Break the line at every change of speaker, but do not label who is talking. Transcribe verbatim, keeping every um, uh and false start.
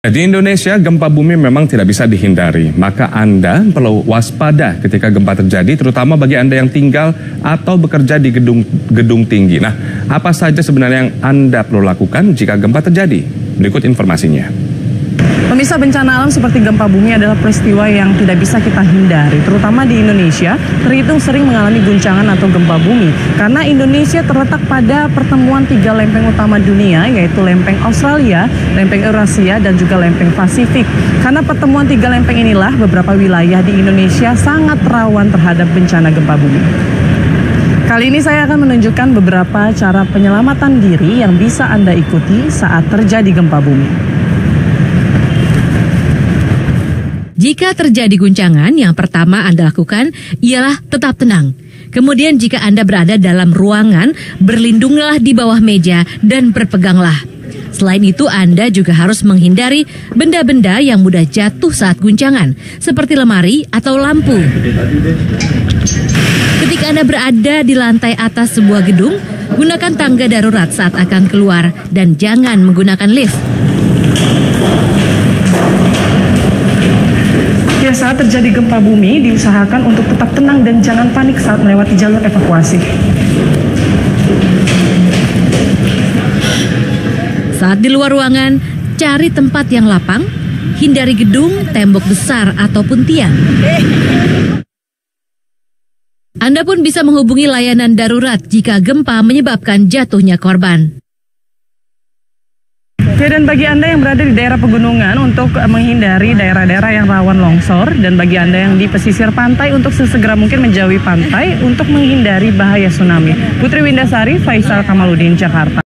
Di Indonesia, gempa bumi memang tidak bisa dihindari, maka Anda perlu waspada ketika gempa terjadi, terutama bagi Anda yang tinggal atau bekerja di gedung-gedung tinggi. Nah, apa saja sebenarnya yang Anda perlu lakukan jika gempa terjadi? Berikut informasinya.
Pemirsa, bencana alam seperti gempa bumi adalah peristiwa yang tidak bisa kita hindari, terutama di Indonesia, terhitung sering mengalami guncangan atau gempa bumi. Karena Indonesia terletak pada pertemuan tiga lempeng utama dunia, yaitu lempeng Australia, lempeng Eurasia, dan juga lempeng Pasifik. Karena pertemuan tiga lempeng inilah beberapa wilayah di Indonesia sangat rawan terhadap bencana gempa bumi. Kali ini saya akan menunjukkan beberapa cara penyelamatan diri yang bisa Anda ikuti saat terjadi gempa bumi.
Jika terjadi guncangan, yang pertama Anda lakukan ialah tetap tenang. Kemudian jika Anda berada dalam ruangan, berlindunglah di bawah meja dan berpeganglah. Selain itu, Anda juga harus menghindari benda-benda yang mudah jatuh saat guncangan, seperti lemari atau lampu. Ketika Anda berada di lantai atas sebuah gedung, gunakan tangga darurat saat akan keluar dan jangan menggunakan lift.
Ya, saat terjadi gempa bumi, diusahakan untuk tetap tenang dan jangan panik saat melewati jalur evakuasi.
Saat di luar ruangan, cari tempat yang lapang, hindari gedung, tembok besar, ataupun tiang. Anda pun bisa menghubungi layanan darurat jika gempa menyebabkan jatuhnya korban.
Ya, dan bagi Anda yang berada di daerah pegunungan untuk menghindari daerah-daerah yang rawan longsor, dan bagi Anda yang di pesisir pantai untuk sesegera mungkin menjauhi pantai untuk menghindari bahaya tsunami. Putri Windasari, Faisal Kamaludin, Jakarta.